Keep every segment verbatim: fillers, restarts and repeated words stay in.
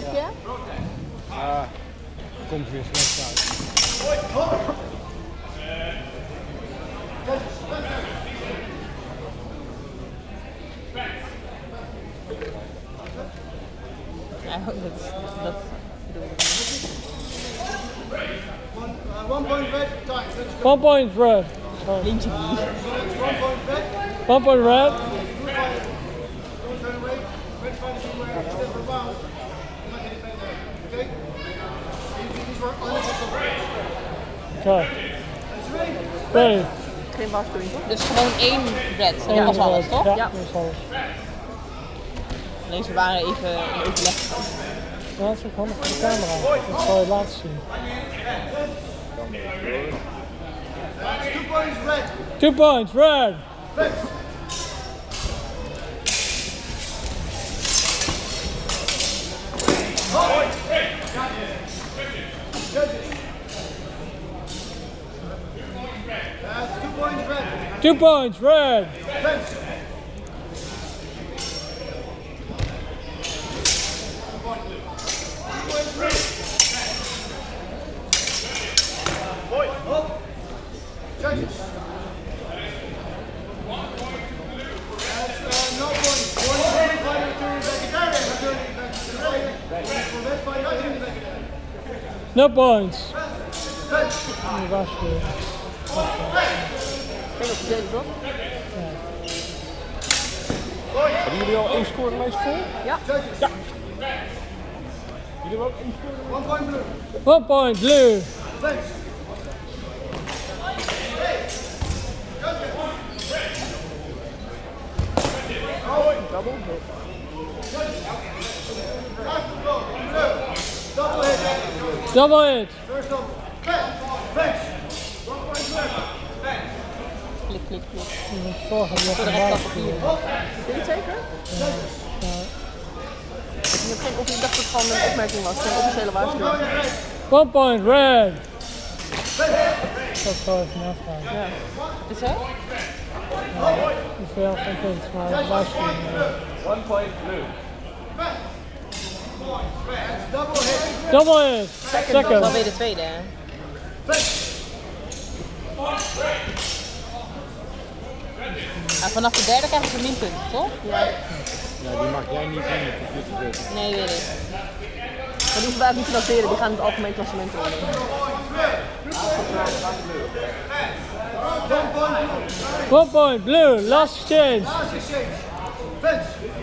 je? Ja, komt weer slecht uit. Ja, dat, dat bedoel ik niet. One point red, time. One point red. Sorry. Lintje die. One point red. One point red. Don't turn away. Red fight is where you step around. You're not getting better. Okay? These were unacceptable. Okay. That's ready. Ready. Geen waarschuwing toch? Dus gewoon één red. En Eén dat was alles red. toch? Ja, Ja. dat is alles. Alleen ze waren even in overleg. Ja, dat is ook handig voor de camera. Dat zal je laten zien. Two points red. Two points, red. Red. That's two points red. Two points, red. Red. Judges. That's uh, no points. One red fighter turning back in there. Turning back to the right. For red fighter turning back in there. No points. Red. Nee, waarschuwing. Geen opgezeten toch? Hebben jullie al één scorelijst vol? Ja. Judges. Ja. Jullie hebben ook één scorelijst? One point blue. One point blue. Red. Double hit. Double hit. Double hit. First double. Red. One point red. Klik, klik, klik. Voor gaat nog een waarschuwing. Vind je het zeker? Ik heb geen of ik dacht dat het gewoon een opmerking was, geen officiële waarschuwing. One point red. Ik zal het zo even navragen. Ja. Is het? Hoeveel geen punt, maar een waarschuwing. One point blue. Double hit. Double hit. Second, dat is Second. wel weer de tweede. Hè? Ja, vanaf de derde krijgen ze minpunten, toch? Ja. Ja, die mag jij niet in de computer zetten. Nee, weet ik. Maar die hoeven wij ook niet te noteren, die gaan in het algemeen klassement worden. One point blue. Last exchange. Last exchange. Fence.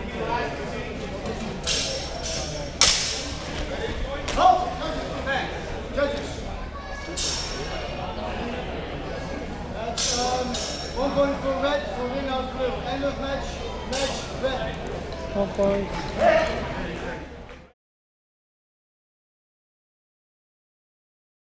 Halt. Judges. That's um, one point for red for win out blue. End of match. Match red. One point.